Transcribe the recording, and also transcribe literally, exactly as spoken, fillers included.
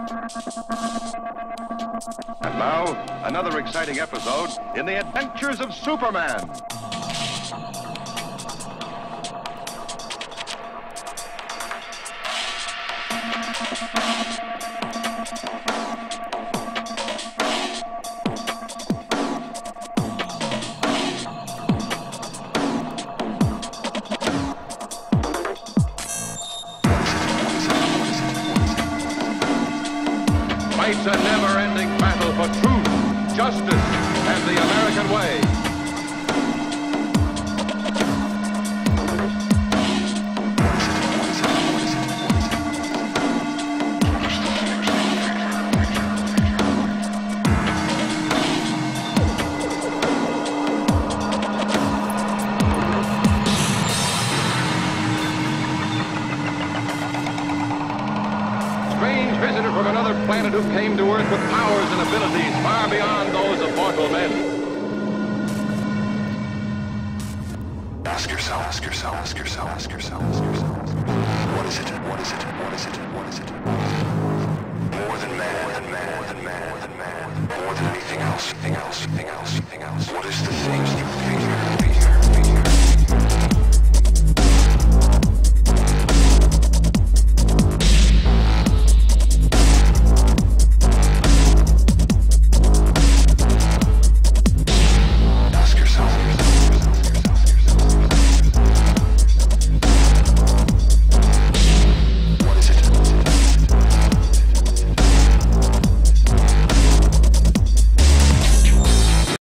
And now, another exciting episode in the adventures of Superman. Fights a never-ending battle for truth, justice, and the American way. Strange visitor from another planet who came to Earth with powers and abilities far beyond those of mortal men. Ask yourself, ask yourself, ask yourself, ask yourself, ask yourself.